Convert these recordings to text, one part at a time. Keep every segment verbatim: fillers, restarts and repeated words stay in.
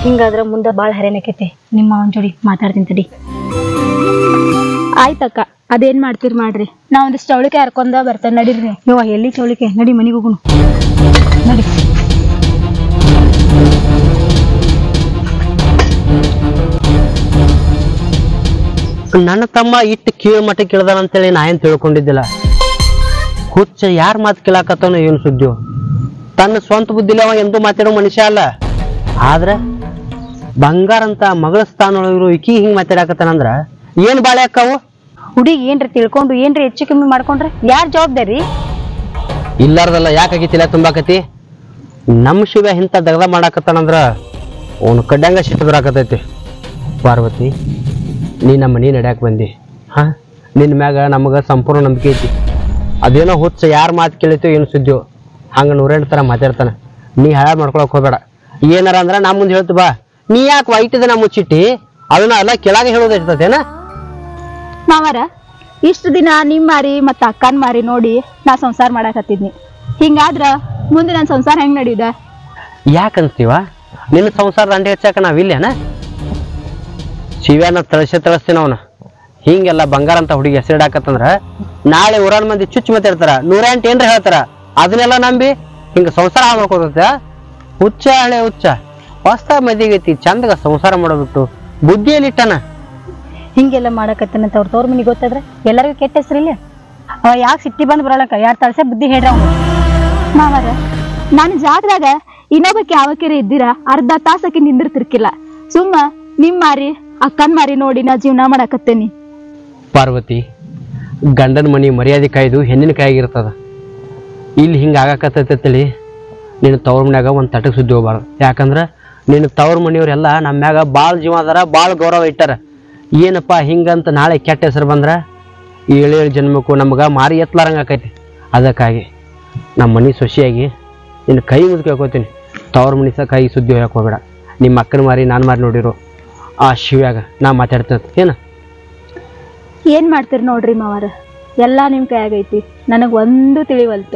ಹಿಂಗಾದ್ರ ಮುಂದೆ ಭಾಳ ಹರೇನಕೈತಿ. ನಿಮ್ಮ ಅವನ ಜೋಡಿ ಮಾತಾಡ್ತೀನಿ ತಡಿ. ಆಯ್ತಕ್ಕ, ಅದೇನ್ ಮಾಡ್ತೀರಿ ಮಾಡ್ರಿ. ನಾ ಒಂದಿಷ್ಟು ಚೌಳಿಕೆ ಹರ್ಕೊಂಡ ಬರ್ತೇನೆ, ನಡೀರಿ ನೀವು. ಯವ್ವ ಎಲ್ಲಿ ಚೌಳಿಕೆ? ನಡಿ ಮನೆಗೆ ಹೋಗುನು, ನಡಿ. ನನ್ನ ತಮ್ಮ ಇಟ್ಟು ಕೀಳು ಮಟ್ಟ ಕೇಳ್ದಾನ ಅಂತೇಳಿ ನಾ ಏನ್ ತಿಳ್ಕೊಂಡಿದ್ದಿಲ್ಲ. ಹುಚ್ಚ ಯಾರ ಮಾತು ಕೇಳಾಕತ್ತಾನೋ ಏನು ಸುದ್ದಿ. ತನ್ನ ಸ್ವಂತ ಬುದ್ಧಿಲಿ ಅವ ಎಂದೂ ಮಾತಾಡೋ ಮನುಷ್ಯ ಅಲ್ಲ. ಆದ್ರೆ ಬಂಗಾರ ಅಂತ ಮಗಳ ಸ್ಥಾನೊಳಗಿರು ಇಕಿ ಹಿಂಗ್ ಮಾತಾಡಕತ್ತಾನಂದ್ರ ಏನ್ ಬಾಳೆ ಅಕ್ಕಾವು? ಹುಡುಗಿ ಏನ್ರಿ ತಿಳ್ಕೊಂಡು ಏನ್ರಿ ಹೆಚ್ಚು ಕಮ್ಮಿ ಮಾಡ್ಕೊಂಡ್ರೆ ಯಾರ್ ಜವಾಬ್ದಾರಿ? ಇಲ್ಲಾರ್ದಲ್ಲ ಯಾಕಾಗಿ ತಿಲ ತುಂಬಾಕತಿ? ನಮ್ಮ ಶಿವ ಇಂಥ ದಗದ ಮಾಡಾಕತ್ತಾನಂದ್ರ ಅವನು ಕಡ್ಡಂಗ ಸಿಟ್ಟು ಬರಾಕತೈತಿ. ಪಾರ್ವತಿ, ನೀ ನಮ್ಮ ಮನೆ ನಡ್ಯಾಕ ಬಂದಿ. ಹಾ, ನಿನ್ನ ಮ್ಯಾಗ ನಮಗ ಸಂಪೂರ್ಣ ನಂಬಿಕೆ ಐತಿ. ಅದೇನೋ ಹುಚ್ಚ ಯಾರ ಮಾತು ಕೇಳಿತೋ ಏನು ಸುದ್ದಿಯೋ ಹಂಗ ನೂರೆಂಟು ತರ ಮಾತಾಡ್ತಾನ. ನೀ ಹಾಳು ಮಾಡ್ಕೊಳಕ್ ಹೋಗ್ಬೇಡ. ಏನಾರ ಅಂದ್ರ ನಾ ಮುಂದೆ ಹೇಳ್ತು ಬಾ. ನೀ ಯಾಕೆ ವೈಟಿದನ ಮುಚ್ಚಿಟ್ಟಿ ಅದನ್ನ ಎಲ್ಲ ಕೆಳಗೆ ಹೇಳೋದಿರ್ತತೇನ? ಮಾವಾರ, ಇಷ್ಟು ದಿನ ನಿಮ್ ಮಾರಿ ಮತ್ತ ಅಕ್ಕನ್ ಮಾರಿ ನೋಡಿ ನಾ ಸಂಸಾರ ಮಾಡಾಕತ್ತಿದ್ನಿ. ಹಿಂಗಾದ್ರ ಮುಂದೆ ನನ್ ಸಂಸಾರ ಹೆಂಗ್ ನಡೀದ? ಯಾಕಂತೀವ? ನಿನ್ನ ಸಂಸಾರ ದಂಡೆ ಹೆಚ್ಚಾಕ ನಾವಿಲ್ಲೇನ? ಶಿವ್ಯಾನ ತಳಸೆ ತಳಸ್ತೀನ ಅವನ. ಹಿಂಗೆಲ್ಲ ಬಂಗಾರ ಅಂತ ಹುಡುಗಿ ಹೆಸರಿಡಾಕತ್ತಂದ್ರ ನಾಳೆ ಊರಾನ್ ಮಂದಿ ಚುಚ್ಚು ಮಾತಾಡ್ತಾರ, ನೂರೆಂಟು ಏನ್ರ ಹೇಳ್ತಾರ. ಅದನ್ನೆಲ್ಲ ನಂಬಿ ಹಿಂಗ ಸಂಸಾರ ಹಾಳು ಮಾಡ್ಕೋತ ಹುಚ್ಚ ಹಳೆ ಹುಚ್ಚ. ಹೊಸ ಮದಿಗೈತಿ, ಚಂದಗ ಸಂಸಾರ ಮಾಡೋಬಿಟ್ಟು ಬುದ್ಧಿಯಲ್ಲಿ ಇಟ್ಟನ. ಹಿಂಗೆಲ್ಲ ಮಾಡಕತ್ತನಂತ ಅವ್ರ ತೋರ್ ಮನಿಗೆ ಗೊತ್ತಾದ್ರೆ ಎಲ್ಲರಿಗೂ ಕೆಟ್ಟ ಹೆಸರಿಲ್ಲ. ಅವ ಯಾಕೆ ಸಿಟ್ಟಿ ಬಂದ್ ಬರಲಕ್ಕ ಯಾರು ತಳಸೆ ಬುದ್ಧಿ ಹೇಳ್ರ ಅವ್ನು. ಮಾವಾರ, ನಾನು ಜಾಗದಾಗ ಇನ್ನೊಬ್ಬಕ್ಕೆ ಯಾವಕ್ಕೆರೆ ಇದ್ದೀರಾ ಅರ್ಧ ತಾಸಕ್ಕೆ ನಿಂದಿರ್ತಿರ್ಕಿಲ್ಲ. ಸುಮ್ಮ ನಿಮ್ ಮಾರಿ ಅಕ್ಕನ್ ಮಾರಿ ನೋಡಿ ನಾ ಜೀವನ ಮಾಡಾಕತ್ತೇನಿ. ಪಾರ್ವತಿ, ಗಂಡನ ಮನಿ ಮರ್ಯಾದೆ ಕಾಯ್ದು ಹೆಣ್ಣಿನ ಕಾಯಿಗಿರ್ತದ. ಇಲ್ಲಿ ಹಿಂಗ ಆಗಾಕತ್ತೈತೇಳಿ ನಿನ್ನ ತವ್ರ ಮನ್ಯಾಗ ಒಂದ್ ತಟಕ್ ಸುದ್ದಿ ಹೋಗ್ಬಾರ್ದು. ಯಾಕಂದ್ರ ನಿನ್ನ ತವ್ರ ಮನಿಯವ್ರೆಲ್ಲ ನಮ್ಮ ಮ್ಯಾಗ ಬಾಳ್ ಜೀವ ಅದಾರ, ಬಾಳ್ ಗೌರವ ಇಟ್ಟಾರ. ಏನಪ್ಪಾ ಹಿಂಗಂತ ನಾಳೆ ಕೆಟ್ಟ ಹೆಸರು ಬಂದ್ರ ಏಳೇಳು ಜನ್ಮಕ್ಕೂ ನಮಗ ಮಾರಿ ಎತ್ಲಾರಂಗ ಆಕೈತಿ. ಅದಕ್ಕಾಗಿ ನಮ್ಮ ಮನಿ ಸೊಸಿಯಾಗಿ ನಿನ್ನ ಕೈ ಮುದ್ಕ ಹಾಕೋತೀನಿ. ತವ್ರ ಮನಿ ಸಹ ಕೈ ಸುದ್ದಿ ಹೋಗಕ್ ಹೋಗ್ಬೇಡ. ನಿಮ್ಮ ಅಕ್ಕನ ಮಾರಿ ನಾನು ಮಾರಿ ನೋಡಿರು ಆ ಶಿವ್ಯಾಗ ನಾ ಮಾತಾಡ್ತೇನೆ. ಏನ ಏನ್ ಮಾಡ್ತೀರಿ ನೋಡ್ರಿ ಮಾವಾರ, ಎಲ್ಲಾ ನಿಮ್ ಕೈಯಾಗೈತಿ. ನನಗ್ ಒಂದು ತಿಳಿವಲ್ತು.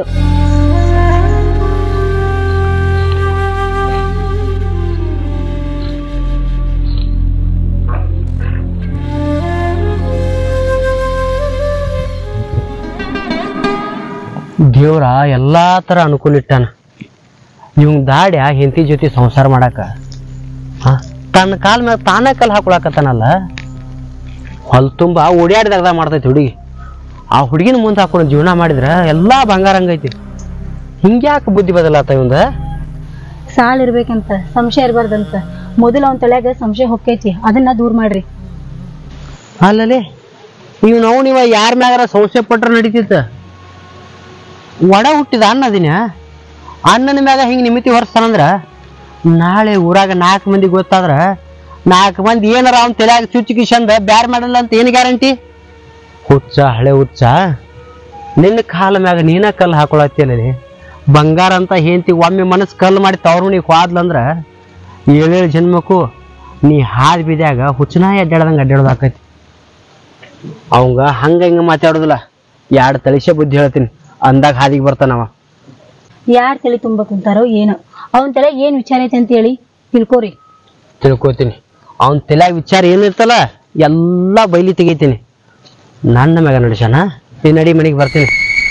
ದೇವ್ರ ಎಲ್ಲಾ ತರ ಅನುಕೂಲ ಇಟ್ಟಾನ. ಇವ್ ದಾಡ್ಯ ಹೆಂಡತಿ ಜೊತೆ ಸಂಸಾರ ಮಾಡಾಕ ತನ್ನ ಕಾಲ ಮೇಲೆ ತಾನೇ ಕಲ್ ಹಾಕೊಳಕತ್ತಾನಲ್ಲ. ಹೊಲ್ ತುಂಬಾ ಓಡ್ಯಾಡಿದಾಗ ಮಾಡ್ತೈತಿ ಹುಡುಗಿ. ಆ ಹುಡುಗಿನ ಮುಂದೆ ಹಾಕೊಂಡು ಜೀವನ ಮಾಡಿದ್ರ ಎಲ್ಲಾ ಬಂಗಾರ ಹಂಗೈತಿ. ಹಿಂಗ್ಯಾಕೆ ಬುದ್ಧಿ ಬದಲಾತ ಇವಂದ? ಸಾಲ್ ಇರ್ಬೇಕಂತ ಸಂಶಯ ಇರ್ಬಾರ್ದಂತ ಮೊದಲು ಅವನ್ ತಲೆಯಾಗ ಸಂಶಯ ಹೊಕ್ಕೈತಿ, ಅದನ್ನ ದೂರ ಮಾಡ್ರಿ. ಅಲ್ಲಲ್ಲಿ ಇವ್ ನಾವು ನೀವ ಯಾರ ಮ್ಯಾಗಾರ ಸಂಶಯ ಪಟ್ರ ನಡೀತಿತ್ತ. ಒಡ ಹುಟ್ಟಿದ ಅನ್ನದಿನ ಅನ್ನನ ಮ್ಯಾಗ ಹಿಂಗ್ ನಿಮಿತಿ ಹೊರಸ್ತಾನಂದ್ರ ನಾಳೆ ಊರಾಗ ನಾಲ್ಕು ಮಂದಿ ಗೊತ್ತಾದ್ರ ನಾಲ್ಕು ಮಂದಿ ಏನಾರ ಅವ್ನ ತಲೆಯಾಗ ಚುಚ್ಚಿ ಚಂದ ಬ್ಯಾರ್ ಮಾಡಲ್ಲ ಅಂತ ಏನು ಗ್ಯಾರಂಟಿ? ಹುಚ್ಚ ಹಳೆ ಹುಚ್ಚ, ನಿನ್ನ ಕಾಲ ಮ್ಯಾಗ ನೀನ ಕಲ್ಲು ಹಾಕೊಳತ್ತಿಯಲ್ಲಿ. ಬಂಗಾರ ಅಂತ ಹೆಂಡತಿ ಒಮ್ಮೆ ಮನಸ್ಸು ಕಲ್ಲು ಮಾಡಿ ತವ್ರ ಮನಿಗೆ ಹೋದ್ಲಂದ್ರ ಏಳೇಳು ಜನ್ಮಕ್ಕೂ ನೀ ಹಾದ್ ಬಿದ್ಯಾಗ ಹುಚ್ಚನ ಅಡ್ಡಾಡ್ದಂಗೆ ಅಡ್ಡಾಡೋದು ಆಕೈತಿ. ಅವಂಗ ಹಂಗ ಹಿಂಗ ಮಾತಾಡೋದಿಲ್ಲ, ಎರಡು ತಳಿಸೆ ಬುದ್ಧಿ ಹೇಳ್ತೀನಿ ಅಂದಾಗ ಹಾದಿಗೆ ಬರ್ತಾನವ. ಯಾರ್ ತಲೆ ತುಂಬ ಕುಂತಾರೋ ಏನೋ, ಅವನ್ ತಲೆ ಏನ್ ವಿಚಾರ ಐತಿ ಅಂತ ಹೇಳಿ ತಿಳ್ಕೋರಿ. ತಿಳ್ಕೊತೀನಿ. ಅವನ್ ತಲೆಯಾಗ ವಿಚಾರ ಏನಿರ್ತಲ್ಲ ಎಲ್ಲಾ ಬೈಲಿ ತೆಗಿತೀನಿ. ನನ್ನ ಮ್ಯಾಗ ನಡೆಸಣ ಈ ನಡಿ ಮನೆಗೆ ಬರ್ತೀನಿ.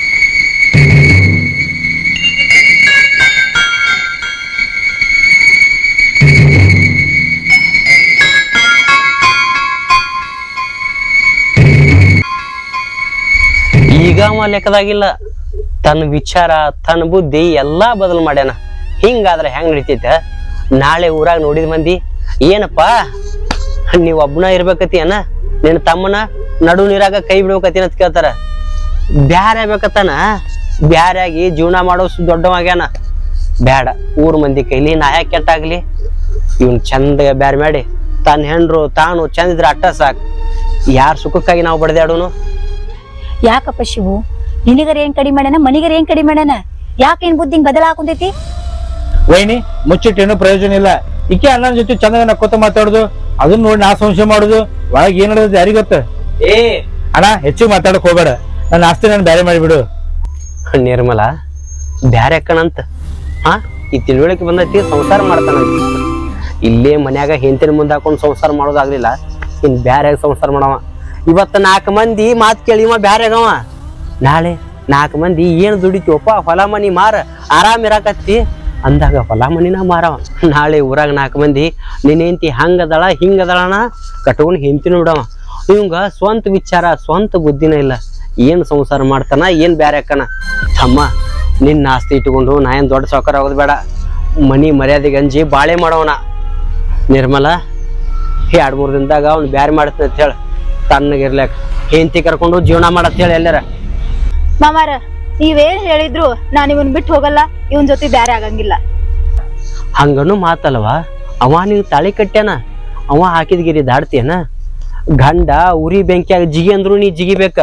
ಈಗ ಅವ ಲೆಕ್ಕದಾಗಿಲ್ಲ. ತನ್ನ ವಿಚಾರ ತನ್ನ ಬುದ್ಧಿ ಎಲ್ಲಾ ಬದಲು ಮಾಡ್ಯಾನ. ಹಿಂಗಾದ್ರೆ ಹೆಂಗ್ ನಡಿತೈತೆ? ನಾಳೆ ಊರಾಗ ನೋಡಿದ ಮಂದಿ ಏನಪ್ಪಾ ನೀವ್ ಒಬ್ಬನ ಇರ್ಬೇಕತಿ ಅನ, ನಿನ್ನ ತಮ್ಮನ ನಡು ನೀರಾಗ ಕೈ ಬಿಡ್ಬೇಕತಿ ಅಂತ ಕೇಳ್ತಾರ. ಬ್ಯಾರೆ ಆಗ್ಬೇಕತ್ತಾನ, ಬ್ಯಾರೆ ಆಗಿ ಜೀವನ ಮಾಡೋ ದೊಡ್ಡವಾಗ್ಯಾನ. ಬ್ಯಾಡ, ಊರ್ ಮಂದಿ ಕೈಲಿ ನಾಯ ಕೆಟ್ಟಾಗ್ಲಿ. ಇವನ್ ಚಂದ ಬ್ಯಾರೆ ಮಾಡಿ ತನ್ನ ಹೆಂಡ್ರು ತಾನು ಚಂದ ಇದ್ರ ಅಟ್ಟ ಸಾಕ್. ಯಾರ್ ಸುಖಕ್ಕಾಗಿ ನಾವು ಬಡ್ದಾಡೋನು? ಯಾಕಪ್ಪ ಶಿವು, ನಿನಗರ ಏನ್ ಕಡಿಮೆ ಮಾಡ್ಯಾನ, ಮನಿಗರ ಏನ್ ಕಡಿಮೆ ಮಾಡ್ಯಾನ? ಯಾಕೆ ಏನ್ ಬುದ್ಧಿ ಹಿಂಗ್ ಬದಲ ಹಾಕೊಂತೈತಿ? ವೈನಿ ಮುಚ್ಚಿಟ್ಟೇನು ಪ್ರಯೋಜನ ಇಲ್ಲ. ಇಕೆ ಅಣ್ಣನ ಜೊತೆ ಚಂದ ನಕ್ಕೋತ ಮಾತಾಡುದು, ಅದನ್ನ ನೋಡಿ ನಾ ಸಂಶಯ ಮಾಡುದು, ಒಳಗೆ ಏನ್ ನಡೆದ ಯಾರಿಗ ಗೊತ್ತ? ಏ ಅಣ್ಣ, ಹೆಚ್ಚು ಮಾತಾಡಕ್ ಹೋಗ್ಬೇಡ. ನನ್ನ ಆಸ್ತಿ ನಾನು ಬ್ಯಾರೆ ಮಾಡಿಬಿಡು. ನಿರ್ಮಲ ಬ್ಯಾರೆ ಅಕ್ಕನಂತ ಹಾ ಈ ತಿಳುವಳಿಕೆ ಬಂದೈತಿ, ಸಂಸಾರ ಮಾಡ್ತಾನಂತ. ಇಲ್ಲೇ ಮನ್ಯಾಗ ಹೆಂಡತಿನ ಮುಂದೆ ಹಾಕೊಂಡು ಸಂಸಾರ ಮಾಡೋದಾಗ್ಲಿಲ್ಲ, ಇನ್ ಬ್ಯಾರ್ಯಾಗ ಸಂಸಾರ ಮಾಡವ. ಇವತ್ತು ನಾಲ್ಕು ಮಂದಿ ಮಾತು ಕೇಳಿ ಇವ ಬ್ಯಾರ್ಯಾಗವ, ನಾಳೆ ನಾಲ್ಕು ಮಂದಿ ಏನು ದುಡಿತೀವಪ್ಪ ಹೊಲ ಮನಿ ಮಾರ ಆರಾಮ್ ಇರಾಕತ್ತಿ ಅಂದಾಗ ಹೊಲ ಮನಿನ ಮಾರವ. ನಾಳೆ ಊರಾಗ ನಾಲ್ಕು ಮಂದಿ ನಿನ್ನ ಹೆಂಡತಿ ಹಂಗದಳ ಹಿಂಗದಳನ ಕಟ್ಕೊಂಡು ಹೆಂಡತಿನ ಬಿಡವ. ಇವಂಗ ಸ್ವಂತ ವಿಚಾರ ಸ್ವಂತ ಬುದ್ಧಿನ ಇಲ್ಲ, ಏನು ಸಂಸಾರ ಮಾಡ್ತಾನ ಏನು ಬ್ಯಾರೆ ಅಕ್ಕನ. ತಮ್ಮ ನಿನ್ನ ಆಸ್ತಿ ಇಟ್ಕೊಂಡು ನಾ ಏನು ದೊಡ್ಡ ಸಾವುಕಾರ ಆಗೋದು ಬೇಡ, ಮನಿ ಮರ್ಯಾದೆ ಗಂಜಿ ಬಾಳೆ ಮಾಡವನ. ನಿರ್ಮಲ ಎರಡು ಮೂರು ದಿನದಾಗ ಅವ್ನು ಬ್ಯಾರೆ ಮಾಡ್ತಾನೆ ಅಂತ ಹೇಳಿ ತಣ್ಣಗಿರ್ಲಾಕ ಹೆಂಡತಿ ಕರ್ಕೊಂಡು ಜೀವನ ಮಾಡತ್ ಹೇಳಿ ಎಲ್ಲಾರ. ಮಾಮಾರ ನೀವೇನ್ ಹೇಳಿದ್ರು ನಾನ್ ಇವನ್ ಬಿಟ್ಟು ಹೋಗಲ್ಲ, ಇವನ್ ಜೊತೆ ಬ್ಯಾರೆ ಆಗಂಗಿಲ್ಲ. ಹಂಗನು ಮಾತಲ್ವ, ಅವ ನೀವು ತಾಳಿ ಕಟ್ಟ್ಯಾನ, ಅವ ಹಾಕಿದ ಗಿರಿ ದಾಡ್ತೀಯನ. ಗಂಡ ಉರಿ ಬೆಂಕಿಯಾಗ ಜಿಗಿ ಅಂದ್ರು ನೀ ಜಿಗಿಬೇಕ.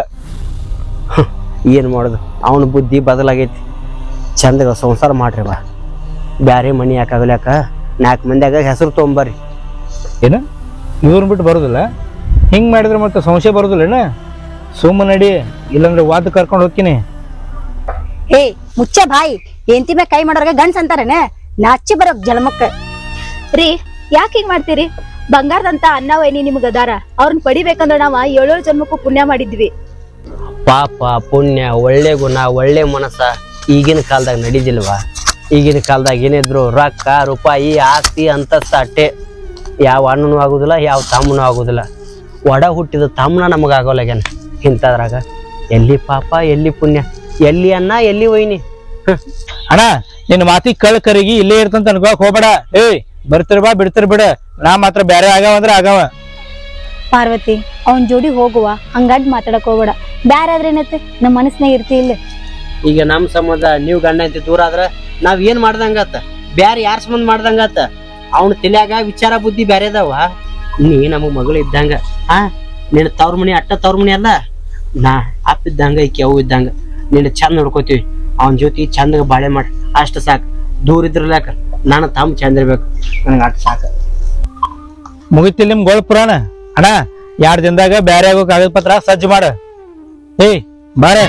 ಏನ್ ಮಾಡುದು, ಅವನ ಬುದ್ಧಿ ಬದಲಾಗೈತಿ. ಚಂದಗ ಸಂಸಾರ ಮಾಡ್ರಿ ಬಾ, ಬ್ಯಾರೆ ಮನಿ ಯಾಕಾಗಲ್ಯಾಕ ನಾಲ್ಕು ಮಂದಿಯಾಗ ಹೆಸರು ತೊಗೊಂಬರ್ರಿ. ಏನ ಇವ್ರನ್ನ ಬಿಟ್ಟು ಬರೋದಿಲ್ಲ, ಹಿಂಗ್ ಮಾಡಿದ್ರೆ ಮತ್ತೆ ಸಂಶಯ ಬರೋದಿಲ್ಲ. ಸುಮ್ಮ ನಡಿ, ಇಲ್ಲಾಂದ್ರೆ ವಾದ ಕರ್ಕೊಂಡು ಹೋಗ್ತೀನಿ. ಹೇ ಮುಚ್ಚ ಬಾಯಿ, ಎಂತಿ ಮ್ಯಾಗ ಕೈ ಮಾಡೋರ್ಗ ಗಂಡ್ಸ್ ಅಂತಾರೇನೆ, ನಾಚಿ ಬರೋ ಜಲಮಕ್ಕ. ರೀ ಯಾಕೆ ಹಿಂಗ್ ಮಾಡ್ತೀರಿ? ಬಂಗಾರದಂತ ಅನ್ನ ವೈನಿ ನಿಮ್ಗ ಅದಾರ, ಅವ್ರನ್ನ ಪಡಿಬೇಕಂದ್ರ ನಾವ ಏಳೇಳು ಜನ್ಮಕ್ಕೂ ಪುಣ್ಯ ಮಾಡಿದ್ವಿ. ಪಾಪ ಪುಣ್ಯ ಒಳ್ಳೆ ಗುಣ ಒಳ್ಳೆ ಮನಸ್ಸ ಈಗಿನ ಕಾಲದಾಗ ನಡೀದಿಲ್ವಾ? ಈಗಿನ ಕಾಲದಾಗ ಏನಿದ್ರು ರೊಕ್ಕ ರೂಪಾಯಿ ಆಸ್ತಿ ಅಂತಸ್ತ ಅಟ್ಟೆ. ಯಾವ ಅಣ್ಣನೂ ಆಗುದಿಲ್ಲ, ಯಾವ ತಮ್ಮನೂ ಆಗುದಿಲ್ಲ. ಒಡ ಹುಟ್ಟಿದ ತಮ್ಮನ ನಮಗ ಆಗೋಲ್ಲಾಗ್ಯಾನ. ಇಂಥದ್ರಾಗ ಎಲ್ಲಿ ಪಾಪ ಎಲ್ಲಿ ಪುಣ್ಯ, ಎಲ್ಲಿ ಅನ್ನ ಎಲ್ಲಿ ವೈನಿ. ಅಣ್ಣ ನಿನ್ನ ಮಾತಿ ಕಳ್ ಕರಿಗಿ ಇಲ್ಲೇ ಇರ್ತಂತ ಅನ್ಕೋಕ್ ಹೋಗ್ಬೇಡ. ಏಯ್ ಬರ್ತಿರ್ ಬಾ ಬಿಡ್ತಿರ್ ಬಿಡ, ನಾ ಮಾತ್ರ ಬ್ಯಾರೆ ಆಗವ ಅಂದ್ರ ಆಗವ. ಪಾರ್ವತಿ ಅವನ್ ಜೋಡಿ ಹೋಗುವ, ಹಂಗಡ್ ಮಾತಾಡಕ್ ಹೋಗ್ಬೇಡ. ಬ್ಯಾರೆ ಆದ್ರೆ ಏನತ್ತೆ, ನಮ್ಮ ಮನಸ್ನಾಗ ಇರ್ತಿ ಇಲ್ಲ. ಈಗ ನಮ್ಮ ಸಂಬಂಧ ನೀವು ಗಂಡ ಅಂತ ದೂರ ಆದ್ರ ನಾವ್ ಏನ್ ಮಾಡ್ದಂಗತ್ತ, ಬ್ಯಾರೆ ಯಾರ ಸಂಬಂಧ ಮಾಡ್ದಂಗತ್ತ. ಅವನ ತಲ್ಯಾಗ ವಿಚಾರ ಬುದ್ಧಿ ಬ್ಯಾರೆ ಅದಾವ. ನೀ ನಮಗ್ ಮಗಳು ಇದ್ದಂಗ, ಹಾ ನಿನ್ನ ತವ್ರ ಮನಿ ಅಟ್ಟ ತವ್ರ ಮನಿ ಅಲ್ಲ, ನಾ ಅಪ್ಪ ಇದ್ದಂಗ ಈಕಿ ಅವು ಇದ್ದಂಗ. ನಿನ್ನ ಚಂದ ನೋಡ್ಕೋತೀವಿ, ಅವನ ಜೊತೆ ಚಂದಾಗ ಬಾಳೆ ಮಾಡ, ಅಷ್ಟ ಸಾಕು. ದೂರ ಇದ್ರಲ್ಯಾಕ ನಾನು ತಮ್ಮ ಚಂದ ಇರ್ಬೇಕು, ನನಗೆ ಅಷ್ಟ ಸಾಕ. ಮುಗಿತಿಲ್ ನಿಮ್ ಗೋಳ ಪುರಾಣ. ಅಣ್ಣ ಎರಡ್ ದಿನದಾಗ ಬ್ಯಾರೆ ಆಗೋ ಕಾಗದ ಪತ್ರ ಸಜ್ಜು ಮಾಡ. ಏಯ್ ಬಾರೆ.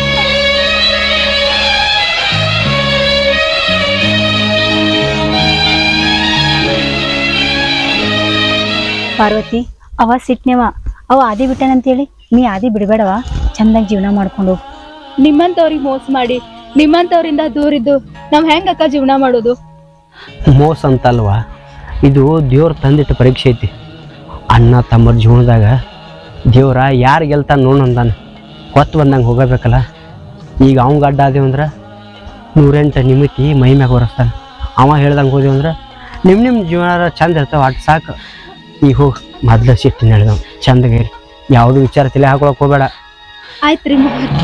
ಪಾರ್ವತಿ ಅವ ಸಿಟ್ನೆವ, ಅವ ಆದಿ ಬಿಟ್ಟನಂತೇಳಿ ನೀ ಆದಿ ಬಿಡಬೇಡವ, ಚಂದಾಗಿ ಜೀವನ ಮಾಡ್ಕೊಂಡು ಹೋಗು. ನಿಮ್ಮಂತವ್ರಿಗೆ ಮೋಸ ಮಾಡಿ ನಿಮ್ಮಂತವ್ರಿಂದ ದೂರಿದ್ದು ನಾವ್ ಹೆಂಗಕ್ಕ ಜೀವನ ಮಾಡೋದು? ಮೋಸ ಅಂತಲ್ವಾ, ಇದು ದೇವ್ರ ತಂದಿಟ್ಟ ಪರೀಕ್ಷೆ ಐತಿ. ಅಣ್ಣ ತಮ್ಮರ ಜೀವನದಾಗ ದೇವ್ರ ಯಾರು ಗೆಲ್ತಾನ ನೋಡಂದಾನ, ಹೊತ್ತು ಬಂದಂಗೆ ಹೋಗಬೇಕಲ್ಲ. ಈಗ ಅವಂಗ ಅಡ್ಡ ಆದೇವಂದ್ರೆ ನೂರೆಂಟು ನಿಮಿತಿ ಮೈ ಮ್ಯಾಗ ಹೊರಸ್ತಾನೆ. ಅವ ಹೇಳ್ದಂಗೆ ಹೋದೇವಂದ್ರೆ ನಿಮ್ಮ ನಿಮ್ಮ ಜೀವನ ಚಂದ ಇರ್ತಾವ, ಅಟ್ ಸಾಕು. ಈಗ ಹೋಗಿ ಮೊದ್ಲ ಸಿಟ್ಟಿನ ಹೇಳಿದವ್ ಚಂದಗೇರಿ, ಯಾವುದು ವಿಚಾರ ತಲೆ ಹಾಕೊಳಕ್ ಹೋಗ್ಬೇಡ. ಆಯ್ತ್ರಿ.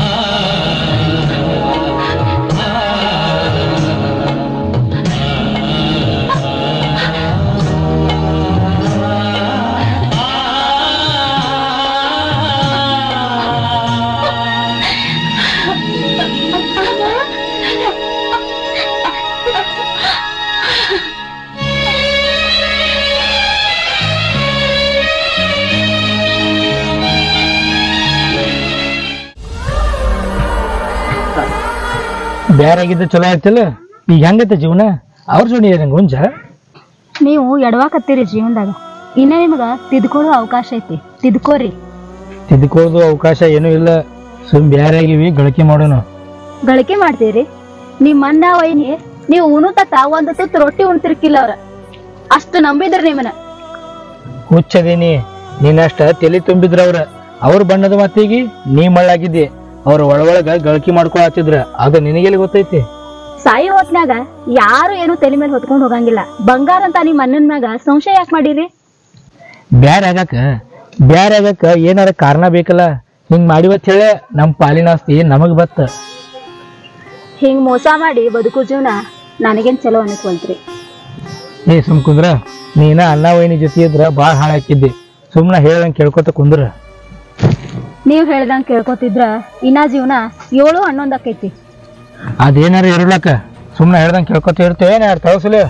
ಬ್ಯಾರೆ ಆಗಿದ್ದ ಚಲೋ ಆಯ್ತಲ್ಲ, ಈಗ ಹೆಂಗೈತೆ ಜೀವನ? ಅವ್ರ ಜೋಡಿ ಏನಂಗ ಹುಂಜ? ನೀವು ಎಡವಾಕತ್ತೀರಿ ಜೀವನದಾಗ, ಇನ್ನ ನಿಮಗ ತಿದ್ಕೊಳ್ಳೋ ಅವಕಾಶ ಐತಿ, ತಿದ್ಕೋರಿ. ತಿದ್ಕೋದು ಅವಕಾಶ ಏನೂ ಇಲ್ಲ, ಸುಮ್ ಬ್ಯಾರೆ ಆಗಿವಿ, ಗಳಿಕೆ ಮಾಡೋಣ. ಗಳಿಕೆ ಮಾಡ್ತೀರಿ? ನಿಮ್ ಅಣ್ಣ ವೈನಿ ನೀವು ಉಣುತ್ತ ಒಂದು ತುತ್ತು ರೊಟ್ಟಿ ಉಣ್ತಿರ್ಕಿಲ್ಲ ಅವ್ರ, ಅಷ್ಟು ನಂಬಿದ್ರಿ ನಿಮ್ಮನ್ನ. ಹುಚ್ಚದೇನಿ, ನೀನಷ್ಟ ತಲೆ ತುಂಬಿದ್ರ ಅವ್ರ. ಅವ್ರ ಬಣ್ಣದ ಮಾತಿಗೆ ನೀ ಮಳ್ಳಾಗಿದ್ದಿ, ಅವ್ರ ಒಳಗೊಳಗ ಗಳಿಕೆ ಮಾಡ್ಕೊಳತ್ತಿದ್ರ, ಅದು ನಿನಗೆಲ್ಲಿ ಗೊತ್ತೈತಿ? ಸಾಯಿ ಹೊತ್ನಾಗ ಯಾರು ಏನು ತಲೆ ಮೇಲೆ ಹೊತ್ಕೊಂಡ್ ಹೋಗಂಗಿಲ್ಲ. ಬಂಗಾರ ಅಂತ ನಿಮ್ ಅಣ್ಣನ ಮ್ಯಾಗ ಸಂಶಯ ಯಾಕೆ ಮಾಡಿರಿ? ಬ್ಯಾರೆ ಆಗಕ್ಕ ಬ್ಯಾರೆ ಆಗಕ್ಕ ಏನಾರ ಕಾರಣ ಬೇಕಲ್ಲ. ಹಿಂಗ್ ಮಾಡಿವತ್ ಹೇಳಿ ನಮ್ ಪಾಲಿನ ಆಸ್ತಿ ನಮಗ್ ಬತ್ತ. ಹಿಂಗ್ ಮೋಸ ಮಾಡಿ ಬದುಕು ಜೀವನ ನನಗೇನ್ ಚಲೋ ಅನಿಸ್ವಲ್ತ್ರಿ. ಏ ಸುಮ್ ಕುಂದ್ರ, ನೀನ ಅಣ್ಣ ವೈನಿ ಜೊತೆ ಇದ್ರ ಬಾಳ ಹಾಳಾಕಿದ್ದಿ. ಸುಮ್ನ ಹೇಳ್ದಂಗ್ ಕೇಳ್ಕೊತ ಕುಂದ್ರ. ನೀವ್ ಹೇಳ್ದಂಗ್ ಕೇಳ್ಕೊತಿದ್ರ ಇನ್ನ ಜೀವನ ಏಳು ಹನ್ನೊಂದ್ ಆಕೈತಿ. ಅದೇನಾರ ಇರ್ಲಕ್ಕ, ಸುಮ್ನ ಹೇಳ್ದಂಗ್ ಕೇಳ್ಕೊತ ಇರ್ತೇವೆ ಏನ್ ಯಾರು ತವಸಲ.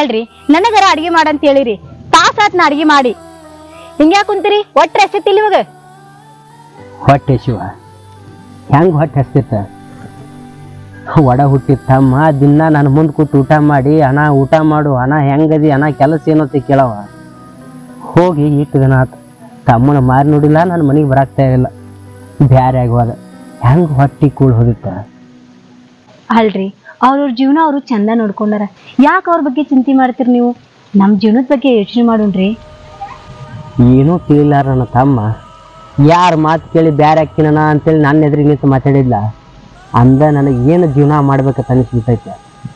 ಅಲ್ರಿ ನನಗರ ಅಡಿಗೆ ಮಾಡಂತ ಹೇಳಿರಿ ತಾಸಾತ್ ನಾ ಅಡಿಗೆ ಮಾಡಿ ಹಿಂಗ್ಯಾಕ್ ಕುಂತೀರಿ ಒಟ್ಟ ಎಷ್ಟೈತಿಲ್ಲ ಇವಾಗ ಹೊಟ್ಟೆ ಶಿವ ಹೆಂಗ್ ಹೊಟ್ಟೆ ಹಸ್ತಿತ್ತ ಒಡ ಹುಟ್ಟಿತ್ತಮ್ಮ ದಿನ ನನ್ನ ಮುಂದೆ ಕೂತು ಊಟ ಮಾಡಿ ಅಣ್ಣ ಊಟ ಮಾಡು ಅಣ್ಣ ಹೆಂಗದಿ ಅಣ್ಣ ಕೆಲಸ ಏನಂತ ಕೇಳವ ಹೋಗಿ ಇಟ್ಟು ದಿನ ಆತು ತಮ್ಮನ ಮಾರಿ ನೋಡಿಲ್ಲ ನನ್ನ ಮನೆಗೆ ಬರಾಕ್ತಾ ಇರಲಿಲ್ಲ ಬ್ಯಾರೆ ಆಗೋದ ಹೆಂಗ್ ಹೊಟ್ಟಿ ಕೂಳ್ ಹೋಗಿತ್ತ ಅಲ್ರಿ ಅವ್ರವ್ರ ಜೀವನ ಅವರು ಚಂದ ನೋಡ್ಕೊಂಡಾರ ಯಾಕೆ ಅವ್ರ ಬಗ್ಗೆ ಚಿಂತೆ ಮಾಡ್ತೀರಿ ನೀವು ನಮ್ ಜೀವನದ ಬಗ್ಗೆ ಯೋಚನೆ ಮಾಡೋಣ್ರಿ ಏನೂ ತಿಳಿಲಾರ ನನ್ನ ತಮ್ಮ ಯಾರ ಮಾತು ಕೇಳಿ ಬ್ಯಾರೆ ಹಾಕಿನ ಅಂತೇಳಿ ನನ್ನ ಎದುರಿಗೆ ನಿಂತು ಮಾತಾಡಿದ್ಲ ಅಂದ ನನಗೆ ಏನು ಜೀವನ ಮಾಡ್ಬೇಕಂತ ಅನಿಸ್ಬಿಟ್ಟೈತೆ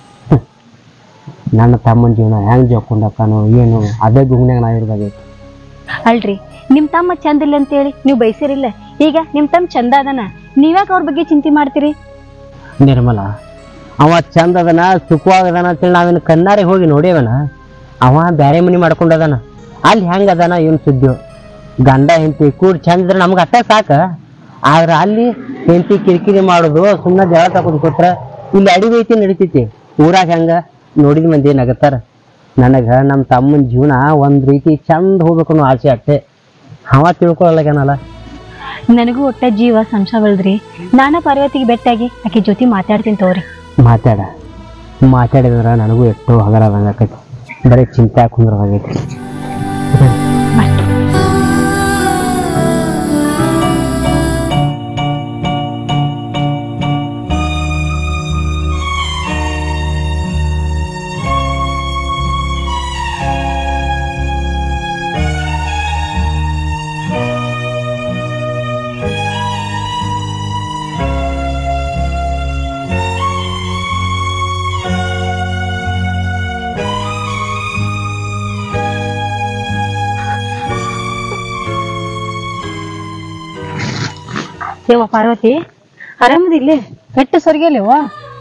ನನ್ನ ತಮ್ಮನ ಜೀವನ ಹೆಂಗ್ ಜೋಕೊಂಡಕ್ಕನೋ ಏನು ಅದೇ ಗುಂಗ್ನಾಗ ನಾ ಇರ್ಬೇಕಾಗೈತಿ ಅಲ್ರಿ ನಿಮ್ ತಮ್ಮ ಚಂದ ಇಲ್ಲ ಅಂತೇಳಿ ನೀವು ಬಯಸಿರಿಲ್ಲ ಈಗ ನಿಮ್ ತಮ್ಮ ಚಂದ ಅದನ ನೀವ್ಯಾಕೆ ಅವ್ರ ಬಗ್ಗೆ ಚಿಂತೆ ಮಾಡ್ತೀರಿ ನಿರ್ಮಲ ಅವ ಚಂದ ಅದನ ಸುಖವಾಗದಾನ ಅಂತೇಳಿ ನಾವೇನು ಕಣ್ಣಾರೆ ಹೋಗಿ ನೋಡ್ಯವನ ಅವ ಬ್ಯಾರೆ ಮನಿ ಮಾಡ್ಕೊಂಡದಾನ ಅಲ್ಲಿ ಹೆಂಗ ಅದಾನ ಏನು ಸುದ್ದಿ ಗಂಡ ಹೆಂಡತಿ ಕೂಡ್ ಚಂದ ಇದ್ರೆ ನಮ್ಗೆ ಅಟ್ಟ ಸಾಕ ಆದ್ರೆ ಅಲ್ಲಿ ಹೆಂಡತಿ ಕಿರಿಕಿರಿ ಮಾಡೋದು ಸುಮ್ಮನೆ ಜಗಳ ತಗೊಂಡು ಕೂತ್ರ ಇಲ್ಲಿ ಅಡಿಗೆ ಐತಿ ನಡಿತೈತಿ ಊರಾಗ ಹೆಂಗ ನೋಡಿದ ಮಂದಿ ಏನಾಗತ್ತಾರ ನನಗ ನಮ್ಮ ತಮ್ಮನ ಜೀವನ ಒಂದ್ ರೀತಿ ಚಂದ ಹೋಗ್ಬೇಕು ಅನ್ನೋ ಆಸೆ ಅಟ್ಟೆ ಅವ ತಿಳ್ಕೊಳಲ್ಲಗನಲ್ಲ ನನಗೂ ಒಟ್ಟ ಜೀವ ಸಂಶಯವಲ್ರಿ ನಾನ ಪಾರ್ವತಿಗೆ ಬೆಟ್ಟಾಗಿ ಆಕೆ ಜೊತೆ ಮಾತಾಡ್ತೀನಿ ತಗೋರಿ ಮಾತಾಡ ಮಾತಾಡಿದ್ರ ನನಗೂ ಎಷ್ಟೋ ಹಗರದಂಗ ಆಕೈತಿ ಬರೀ ಚಿಂತೆ ಹಾಕೊಂಡ್ರಾಗೈತಿ ಯವ್ವ ಪಾರ್ವತಿ ಆರಾಮದಿಲ್ಲ ಕೆಟ್ಟ ಸರಿಗೆಲ್ಲವ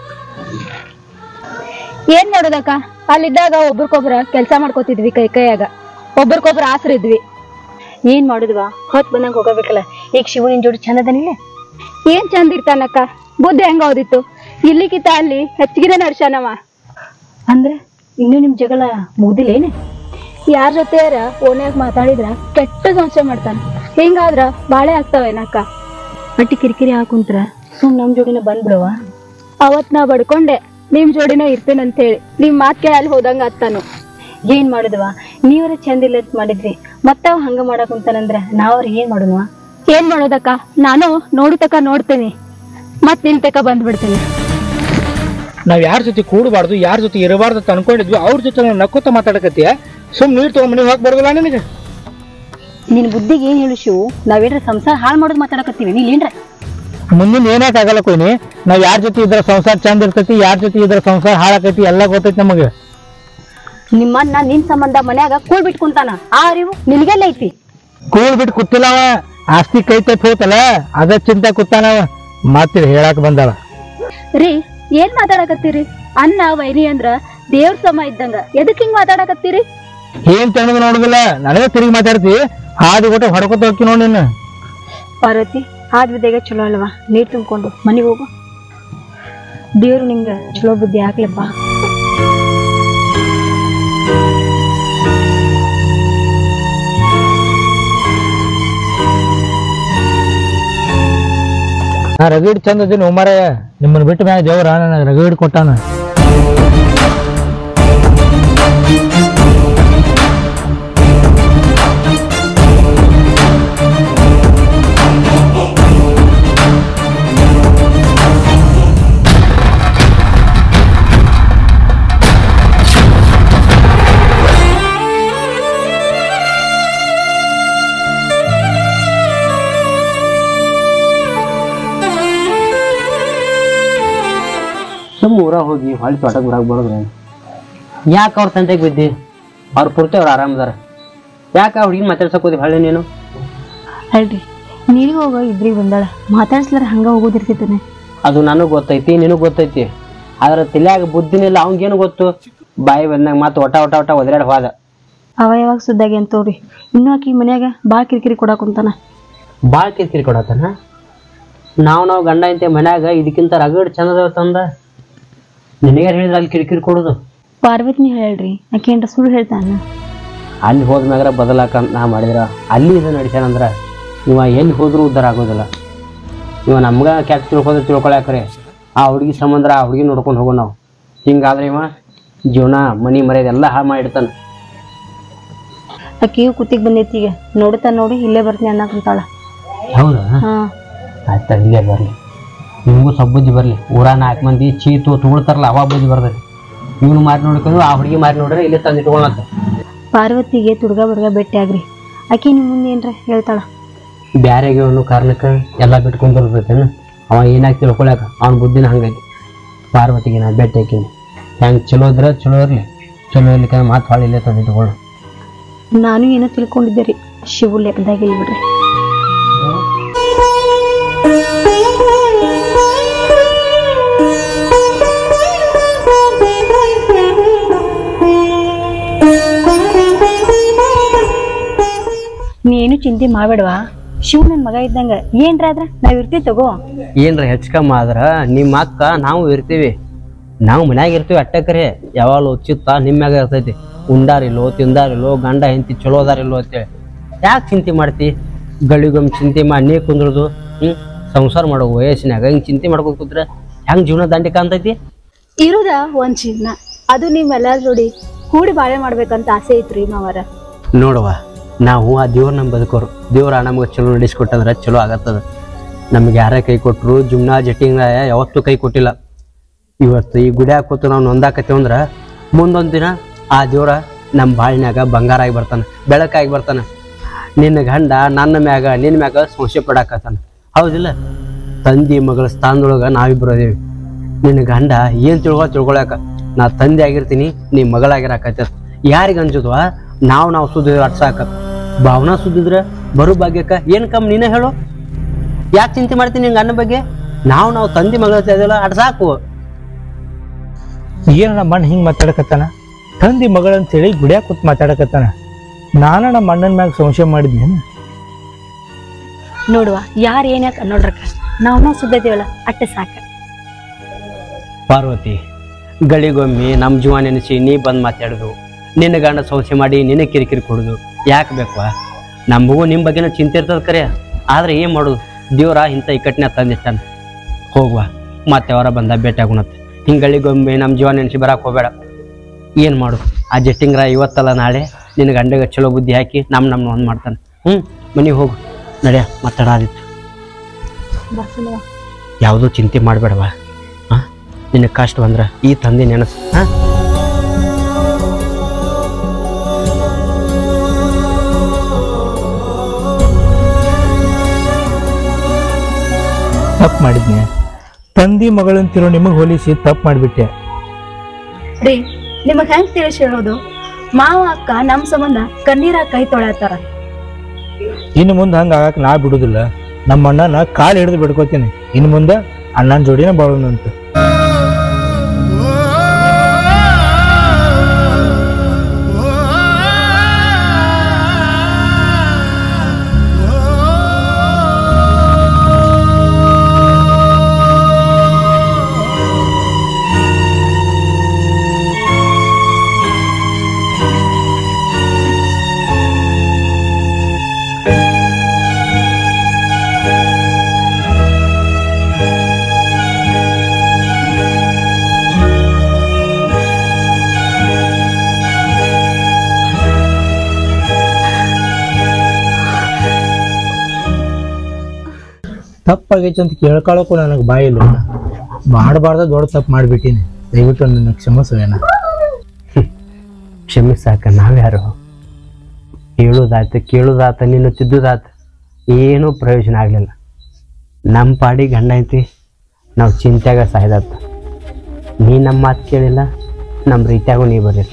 ಏನ್ ಮಾಡೋದಕ್ಕ ಅಲ್ಲಿದ್ದಾಗ ಒಬ್ರಿಗೊಬ್ರ ಕೆಲ್ಸ ಮಾಡ್ಕೋತಿದ್ವಿ ಕೈ ಕೈಯಾಗ ಒಬ್ರಿಗೊಬ್ರ ಆಸರ ಇದ್ವಿ ಏನ್ ಮಾಡುದ್ವಾ ಹೊತ್ ಬಂದಂಗ ಹೋಗಬೇಕಲ್ಲ ಈಗ ಶಿವನಿನ್ ಜೋಡಿ ಚಂದ ಅದನಿಲ್ಲ ಏನ್ ಚಂದ ಇರ್ತಾನಕ್ಕ ಬುದ್ಧಿ ಹೆಂಗ ಓದಿತ್ತು ಇಲ್ಲಿಗಿತ್ತ ಅಲ್ಲಿ ಹೆಚ್ಚಿಗೆ ನಡ್ಸನವ ಅಂದ್ರೆ ಇನ್ನು ನಿಮ್ ಜಗಳ ಮುಗ್ದಿಲ್ಲ ಏನ ಯಾರ ಜೊತೆ ಓನ್ಯಾಗ ಮಾತಾಡಿದ್ರ ಕೆಟ್ಟ ಸಂಶಯ ಮಾಡ್ತಾನ ಹಿಂಗಾದ್ರ ಬಾಳೆ ಆಗ್ತಾವೇನಕ್ಕ ಅಟ್ಟಿ ಕಿರಿಕಿರಿ ಹಾಕುಂತ್ರ ಸುಮ್ ನಮ್ ಜೋಡಿನ ಬಂದ್ಬಿಡವ ಅವತ್ ನಾ ಬಡ್ಕೊಂಡೆ ನಿಮ್ ಜೋಡಿನ ಇರ್ತೇನಂತ ಹೇಳಿ ನಿಮ್ ಮಾತ್ ಕೇಳಿ ಅಲ್ಲಿ ಹೋದಂಗ ಅತ್ತಾನು ಏನ್ ಮಾಡುದವಾ ನೀವರ ಚಂದ ಇಲ್ಲ ಅಂತ ಮಾಡಿದ್ರಿ ಮತ್ತ ಅವ್ ಹಂಗ ಮಾಡಕ್ ಕುಂತಾನಂದ್ರ ನಾವ್ರ ಏನ್ ಮಾಡುನವಾ ಏನ್ ಮಾಡೋದಕ್ಕ ನಾನು ನೋಡಿತಕ ನೋಡ್ತೇನೆ ಮತ್ ನಿಲ್ ತಕ ಬಂದ್ಬಿಡ್ತೇನೆ ನಾವ್ ಯಾರ ಜೊತೆ ಕೂಡಬಾರ್ದು ಯಾರ ಜೊತೆ ಇರಬಾರ್ದು ಅಂತ ಅನ್ಕೊಂಡಿದ್ವಿ ಅವ್ರ ಜೊತೆ ನಾವು ನಕ್ಕೋತ ಮಾತಾಡಕತ್ತೀಯ ಸುಮ್ ನೀರ್ ತಗೊಂಡ್ ಮನೆಗೆ ಹೋಗಿ ಬರೋದಿಲ್ಲ ನಿನಗೆ ನಿನ್ ಬುದ್ಧಿಗೆ ಏನ್ ಹೇಳು ಶಿವು ನಾವೇನ್ರ ಸಂಸಾರ ಹಾಳು ಮಾಡೋದು ಮಾತಾಡಕತ್ತೀವಿ ನೀಲೇನ್ರ ಮುಂದಿನ ಏನಾಕ ಆಗಲ್ಲ ಕೊಯ್ನಿ ನಾವ್ ಯಾರ ಜೊತೆ ಇದ್ರ ಸಂಸಾರ ಚಂದ ಇರ್ತೈತಿ ಯಾರ ಜೊತೆ ಇದ್ರ ಸಂಸಾರ ಹಾಳಾಕೈತಿ ಎಲ್ಲ ಗೊತ್ತೈತಿ ನಮಗೆ ನಿಮ್ಮನ್ನ ನಿನ್ ಸಂಬಂಧ ಮನ್ಯಾಗ ಕೂಳ್ ಬಿಟ್ ಕುಂತಾನ ಆ ಅರಿವು ನಿನ್ಗೆಲ್ಲ ಐತಿ ಕೂಳ್ ಬಿಟ್ಟು ಕೂತಿಲ್ಲವ ಆಸ್ತಿ ಕೈ ತಪ್ಪಿ ಹೋತಲ್ಲ ಅದ ಚಿಂತೆ ಕೂತಾನವ ಮಾತಿರ್ ಹೇಳಾಕ ಬಂದಾವ ರೀ ಏನ್ ಮಾತಾಡಕತ್ತೀರಿ ಅನ್ನ ವೈನಿ ಅಂದ್ರ ದೇವ್ರ ಸಮ ಇದ್ದಂಗ ಎದಕ್ ಹಿಂಗ್ ಮಾತಾಡಕತ್ತೀರಿ ಏನ್ ತಣ್ಣದ ನೋಡುದಿಲ್ಲ ನನಗೆ ತಿರುಗಿ ಮಾತಾಡ್ತಿ ಹಾದಿ ಕೊಟ್ಟು ಹೊಡ್ಕೊತ ಹೋಗಿ ನೋಡಿ ನಿನ್ನ ಪಾರ್ವತಿ ಹಾದ್ ಬಿದ್ದಾಗ ಚಲೋ ಅಲ್ವಾ ನೀರ್ ತುಂಬಿಕೊಂಡು ಮನೆಗೆ ಹೋಗು ದೇವ್ರು ನಿಂಗ ಚಲೋ ಬುದ್ಧಿ ಹಾಕ್ಲಪ್ಪ ನಾ ರಗಡ್ ಚಂದ ಅದೀನಿ ಉಮಾರ ನಿಮ್ಮನ್ನ ಬಿಟ್ಟು ಮ್ಯಾಗ ದೇವ್ರ ನನಗೆ ರಗಡ್ ಕೊಟ್ಟಾನ ಸುಮ್ಮ ಊರಾಗ ಹೋಗಿ ಹೊಳಿ ತೋಟಕ್ಕೆ ಊರಾಗ ಬರೋದ್ರೆ ಯಾಕೆ ಅವ್ರ ತಂದೆಗೆ ಬಿದ್ದಿ ಅವ್ರ ಪೂರ್ತಿ ಅವ್ರು ಆರಾಮದಾರ ಯಾಕೆ ಹುಡುಗಿನ ಮಾತಾಡ್ಸಕ್ ಹೋದಿ ಹೊಳ್ಳಿ ನೀನು ಅಲ್ರಿ ನೀರಿಗೆ ಹೋಗೋ ಇದ್ರಿಗೆ ಬಂದಾಳ ಮಾತಾಡ್ಸ್ಲಾರ ಹಂಗ ಹೋಗೋದಿರ್ತಿತ್ತಾನೆ ಅದು ನನಗೆ ಗೊತ್ತೈತಿ ನಿನಗೆ ಗೊತ್ತೈತಿ ಆದ್ರೆ ತಲೆಯಾಗ ಬುದ್ಧಿನಿಲ್ಲ ಅವಂಗೇನು ಗೊತ್ತು ಬಾಯಿ ಬಂದಾಗ ಮತ್ತೆ ಒಟ ಒಟ ಒಟ ಒದರಾಡಿ ಹೋದ ಅವ ಯಾವಾಗ ಸುದ್ದಾಗಿ ಅಂತವ್ರಿ ಇನ್ನೂ ಆಕಿ ಮನ್ಯಾಗ ಬಾಳ್ ಕಿರಿಕಿರಿ ಕೊಡಾಕ್ ಕುಂತಾನ ಭಾಳ ಕಿರಿಕಿರಿ ಕೊಡತ್ತಾನ ನಾವು ನಾವು ಗಂಡ ಇಂತೆ ಮನ್ಯಾಗ ಇದಕ್ಕಿಂತ ರಗಡ್ ಚಂದದ ತಂದ ನಿನಗೆ ಹೇಳಿದ್ರ ಅಲ್ಲಿ ಕಿರಿಕಿರಿ ಕೊಡೋದು ಪಾರ್ವತಿನಿ ಹೇಳ್ರಿ ಆಕೆ ಏನ್ರ ಸುಳ್ಳು ಹೇಳ್ತಾನ. ಅಲ್ಲಿ ಹೋದ್ಮ್ಯಾಗ ಬದಲಾಕ ನಾ ಮಾಡಿದ್ರ ಅಲ್ಲಿ ಇದು ನಡಿಸ್ಯಾನಂದ್ರ ಇವ ಎಲ್ಲಿ ಹೋದ್ರೂ ಉದ್ಧಾರ ಆಗೋದಿಲ್ಲ. ಇವ ನಮ್ಗೆ ಕೆಟ್ಟ ತಿಳ್ಕೊಂಡ್ರೆ ತಿಳ್ಕೊಳಕ್ರೆ ಆ ಹುಡುಗಿ ಸಂಬಂಧ ಆ ಹುಡುಗಿ ನೋಡ್ಕೊಂಡು ಹೋಗೋಣ ನಾವು. ಹಿಂಗಾದ್ರೆ ಇವ ಜೀವನ ಮನಿ ಮರ್ಯಾದೆಲ್ಲ ಹಾಳು ಮಾಡಿರ್ತಾನೆ. ಆಕೆಯು ಕುತ್ತಿಗೆ ಬಂದೈತಿ ಈಗ ನೋಡ್ತಾ ನೋಡಿ ಇಲ್ಲೇ ಬರ್ತೀನಿ ಅನ್ನಕಂತಾಳ. ಹೌದಾ? ಹಾ ಆಯ್ತಾ ಇಲ್ಲೇ ಬರಲಿ, ನಿಮಗೂ ಸ್ವಲ್ಪ ಬುದ್ಧಿ ಬರಲಿ. ಊರ ನಾಲ್ಕು ಮಂದಿ ಚೀತು ತುಳ್ತಾರಲ್ಲ ಅವ ಬುದ್ಧಿ ಬರ್ತದೆ. ಇವನು ಮಾರಿ ನೋಡ್ಕೊಂಡು ಆ ಹುಡುಗಿ ಮಾರಿ ನೋಡ್ರೆ ಇಲ್ಲೇ ತಂದು ಇಟ್ಕೊಳತ್ತ. ಪಾರ್ವತಿಗೆ ತುಡ್ಗ ಬಡ್ಗ ಭೇಟಿ ಆಗ್ರಿ, ಆಕೆ ನಿಮ್ಮ ಮುಂದೆ ಏನ್ರ ಹೇಳ್ತಾಳ. ಬ್ಯಾರೆಗೆ ಅವನು ಕಾರಣಕ್ಕೆ ಎಲ್ಲ ಬಿಟ್ಕೊಂಡ್ಬರ್ತೇನೆ. ಅವ ಏನಾಗಿ ತಿಳ್ಕೊಳಕ ಅವನ ಬುದ್ಧಿನ ಹಂಗಾಗಿ. ಪಾರ್ವತಿಗೆ ನಾ ಭೇಟಿ ಹಾಕಿನಿ. ಹೆಂಗೆ ಚಲೋ ಇದ್ರೆ ಚಲೋ ಇರಲಿ, ಚಲೋ ಇರ್ಲಿಕ್ಕೆ ಮಾತು ಭಾಳ ಇಲ್ಲೇ ತಂದು ಇಟ್ಕೊಳ್ಳು. ನಾನು ಏನೋ ತಿಳ್ಕೊಂಡಿದ್ದೆ ರೀ, ಶಿವು ಲೆಕ್ಕದಾಗಿಲ್ಲ ಬಿಡ್ರಿ. ನೀನು ಚಿಂತೆ ಮಾಡ್ಬೇಡವಾ, ಶಿವ್ ನನ್ ಮಗ ಇದ್ದಂಗ ಏನ್ರ ಆದ್ರ ನಾವ್ ಇರ್ತೀವಿ ತಗೋ. ಏನ್ರ ಹೆಚ್ಚಕಮ್ಮ ಆದ್ರ ನಿಮ್ಮ ಅಕ್ಕ ನಾವು ಇರ್ತೀವಿ. ನಾವು ಮನ್ಯಾಗ ಇರ್ತೀವಿ ಅಟ್ಟಕ್ಕರೆ. ಯಾವಾಗಲೂ ಚಿತ್ತ ನಿಮ್ಮ್ಯಾಗ ಇರ್ತೈತಿ. ಉಂಡಾರಿಲ್ಲೋ ತಿಂದಾರಿಲ್ಲೋ ಗಂಡ ಹೆಂಡತಿ ಚಲೋ ಅದಾರಿಲ್ಲೋ ಅಂತೇಳಿ ಯಾಕೆ ಚಿಂತೆ ಮಾಡ್ತಿ? ಗಳಿಗೊಮ್ಮೆ ಚಿಂತೆ ಮಾಡಿ ನೀ ಕುಂದ್ರದು ಹ್ಮ್ ಸಂಸಾರ ಮಾಡೋ ವಯಸ್ಸಿನಾಗ ಹಿಂಗೆ ಚಿಂತೆ ಮಾಡ್ಕೊ ಕೂತ್ರೆ ಹೆಂಗ್ ಜೀವನ ದಾಂಡಿ ಕಾಣ್ತೈತಿ? ಇರುದ ಒಂದ್ ಜೀವನ, ಅದು ನೀವೆಲ್ಲ ಜೋಡಿ ಕೂಡಿ ಬಾಳೆ ಮಾಡ್ಬೇಕಂತ ಆಸೆ ಐತ್ರಿ ಮಾವರ. ನೋಡುವ, ನಾವು ಆ ದೇವ್ರ ನಮ್ಮ ಬದುಕೋರು. ದೇವ್ರ ನಮ್ಗೆ ಚಲೋ ನಡೆಸ್ಕೊಟ್ಟಂದ್ರೆ ಚಲೋ ಆಗತ್ತದ. ನಮ್ಗೆ ಯಾರೇ ಕೈ ಕೊಟ್ಟರು ಜುಮ್ನಾ ಜಟಿಂಗ ಯಾವತ್ತೂ ಕೈ ಕೊಟ್ಟಿಲ್ಲ. ಇವತ್ತು ಈ ಗುಡಿಯಾಗ ಕೂತು ನಾವು ನೊಂದಾಕತ್ತೇವೆ ಅಂದ್ರೆ ಮುಂದೊಂದು ದಿನ ಆ ದೇವ್ರ ನಮ್ಮ ಬಾಳಿನ್ಯಾಗ ಬಂಗಾರ ಆಗಿ ಬರ್ತಾನೆ, ಬೆಳಕಾಗಿ ಬರ್ತಾನೆ. ನಿನ್ನ ಗಂಡ ನನ್ನ ಮ್ಯಾಗ ನಿನ್ನ ಮ್ಯಾಗ ಸಂಶಯ ಪಡಾಕತ್ತಾನ. ಹೌದಿಲ್ಲ? ತಂದಿ ಮಗಳ ಸ್ಥಾನದೊಳಗೆ ನಾವಿಬ್ಬರು ಅದೇವಿ. ನಿನ್ನ ಗಂಡ ಏನು ತಿಳ್ಕೊ ತಿಳ್ಕೊಳಕ ನಾ ತಂದೆ ಆಗಿರ್ತೀನಿ, ನೀ ಮಗಳಾಗಿರಾಕತ್ತ. ಯಾರಿಗೆ ಅನ್ಸುದ್ವಾ? ನಾವು ನಾವು ಸುದ್ದಿದ್ರೆ ಅಟ್ಸಾಕ. ಭಾವನಾ ಸುದ್ದಿದ್ರೆ ಬರೋ ಭಾಗ್ಯಕ್ಕ ಏನು ಕಮ್ಮಿ ನೀನೇ ಹೇಳು. ಯಾಕೆ ಚಿಂತೆ ಮಾಡ್ತೀನಿ ನಿಂಗೆ ಅನ್ನ ಬಗ್ಗೆ? ನಾವು ನಾವು ತಂದೆ ಮಗಳ ಇದೆಲ್ಲ ಅಟ್ಸಾಕು. ಏನು ನಮ್ಮ ಅಣ್ಣ ಹಿಂಗೆ ಮಾತಾಡಕತ್ತಾನ? ತಂದಿ ಮಗಳಂತೇಳಿ ಗುಡಿಯಾಗ ಕೂತ್ ಮಾತಾಡಕತ್ತಾನ. ನಾನು ನಮ್ಮ ಅಣ್ಣನ ಮ್ಯಾಗ ಸಂಶಯ ಮಾಡಿದ್ನೇನು? ನೋಡುವ, ಯಾರು ಏನ್ ಯಾಕೆ ಅನ್ನೋಡ್ರಕ್ಕ ನಾವು ನಾವು ಸುದ್ದಿದ್ದೀವಲ್ಲ ಅಟ್ಟೆ ಸಾಕ. ಪಾರ್ವತಿ, ಗಳಿಗೊಮ್ಮೆ ನಮ್ಮ ಜೀವ ನೆನೆಸಿ ನೀ ಬಂದು ಮಾತಾಡೋದು, ನಿನ್ನ ಗಂಡ ಸಂಶಯ ಮಾಡಿ ನಿನ್ನ ಕಿರಿಕಿರಿ ಕೊಡೋದು ಯಾಕೆ ಬೇಕವಾ? ನಮಗೂ ನಿಮ್ಮ ಬಗ್ಗೆನೂ ಚಿಂತೆ ಇರ್ತದೆ ಕರೆ. ಆದ್ರೆ ಏನು ಮಾಡೋದು, ದೇವ್ರ ಇಂಥ ಇಕ್ಕಟ್ಟಿನ ತಂದಿಟ್ಟಾನ. ಹೋಗುವ ಮತ್ತೆ ಅವರ ಬಂದ ಭೇಟಿ ಆಗುಣತ್ತೆ. ಹಿಂಗೆ ಗಳಿಗೊಮ್ಮೆ ನಮ್ಮ ಜೀವ ನೆನೆಸಿ ಬರಕ್ಕೆ ಹೋಗಬೇಡ. ಏನು ಮಾಡು, ಆ ಜಟ್ಟಿಂಗ್ರ ಇವತ್ತಲ್ಲ ನಾಳೆ ನಿನ್ನ ಗಂಡಗೆ ಚಲೋ ಬುದ್ಧಿ ಹಾಕಿ ನಮ್ಮ ನಮ್ಮ ಒಂದು ಮಾಡ್ತಾನೆ. ಹ್ಞೂ ಮನೆಗೆ ಹೋಗು, ನಡೆಯ ಮಾತಾಡಾದಿತ್ತು. ಯಾವುದೂ ಚಿಂತೆ ಮಾಡಬೇಡವಾ. ಹಾಂ, ನಿನಗೆ ಕಷ್ಟ ಬಂದ್ರೆ ಈ ತಂದೆ ನೆನಸು. ಹಾಂ, ತಪ್ಪು ಮಾಡಿದ್ನೆ. ತಂದಿ ಮಗಳಂತಿರೋ ನಿಮಗೆ ಹೋಲಿಸಿ ತಪ್ಪು ಮಾಡಿಬಿಟ್ಟೆ ರೀ. ನಿಮಗ್ ಹೆಂಗ್ ತಿಳಿಸಿ ಹೇಳೋದು? ಮಾವ ಅಕ್ಕ ನಮ್ ಸಂಬಂಧ ಕಣ್ಣೀರ ಕೈ ತೊಳೆತಾರ. ಇನ್ನು ಮುಂದೆ ಹಂಗೆ ಆಗಕ್ಕೆ ನಾ ಬಿಡುದಿಲ್ಲ. ನಮ್ಮ ಅಣ್ಣನ ಕಾಲು ಹಿಡಿದು ಬಿಡ್ಕೋತೀನಿ. ಇನ್ನು ಮುಂದೆ ಅಣ್ಣನ ಜೋಡಿನ ಬಾಳೋಣಂತ. ತಪ್ಪಾಗೈತೆ ಅಂತ ಕೇಳ್ಕೊಳಕ್ಕೂ ನನಗೆ ಬಾಯಿಲ್ಲ. ಮಾಡಬಾರ್ದ ದೊಡ್ಡ ತಪ್ಪು ಮಾಡಿಬಿಟ್ಟಿನಿ. ದಯವಿಟ್ಟು ನನ್ನ ಕ್ಷಮಿಸುವೇನ? ಕ್ಷಮಿಸಾಕ ನಾವ್ಯಾರು? ಹೇಳೋದಾಯ್ತು ಕೇಳೋದಾತ ನಿನ್ನ ತಿದ್ದುದಾತ ಏನೂ ಪ್ರಯೋಜನ ಆಗಲಿಲ್ಲ. ನಮ್ಮ ಪಾಡಿ ಗಂಡ ಐತಿ, ನಾವು ಚಿಂತೆಯಾಗ ಸಾಯ್ದಾತ. ನೀ ನಮ್ಮ ಮಾತು ಕೇಳಿಲ್ಲ, ನಮ್ಮ ರೀತಿಯಾಗೂ ನೀ ಬರಲಿಲ್ಲ.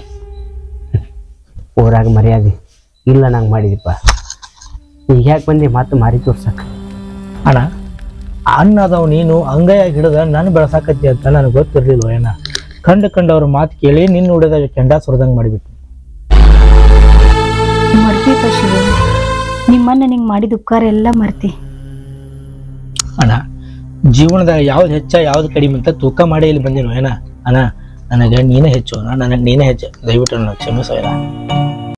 ಊರಾಗ ಮರ್ಯಾದೆ ಇಲ್ಲ ನಂಗೆ ಮಾಡಿದಪ್ಪ. ಈಗ ಯಾಕೆ ಬಂದು ಮಾತು ಮಾರಿ ತೋರ್ಸಕ್ಕ? ಅಣ್ಣ, ಅಣ್ಣ ಅದಾವ ನೀನು ಅಂಗೈಯಾಗಿ ಹಿಡಿದ ನಾನು ಬೆಳೆಸಾಕತ್ತಿ ಅಂತ ನನಗೆ ಗೊತ್ತಿರ್ಲಿಲ್ಲ. ಏನ ಕಂಡು ಕಂಡವ್ರ ಮಾತು ಕೇಳಿ ನಿನ್ನ ನೋಡಿದ ಕೆಂಡ ಸುರದಂಗೆ ಮಾಡಿಬಿಟ್ಟು ಮರ್ತೀಪ ಶಿವ, ನಿಮ್ಮನ್ನ ನಿಂಗೆ ಮಾಡಿದ ಉಪಕಾರ ಎಲ್ಲ ಮರ್ತಿ. ಅಣ್ಣ, ಜೀವನದಾಗ ಯಾವ್ದು ಹೆಚ್ಚ ಯಾವ್ದು ಕಡಿಮೆ ಅಂತ ತೂಕ ಮಾಡಿ ಇಲ್ಲಿ ಬಂದಿರೋ ಏನ? ಅಣ್ಣ, ನನಗೆ ನೀನೇ ಹೆಚ್ಚು ನನಗೆ ನೀನೇ ಹೆಚ್ಚು ದಯವಿಟ್ಟು ನನಗೆ ಕ್ಷಮಿಸೋಲ್ಲ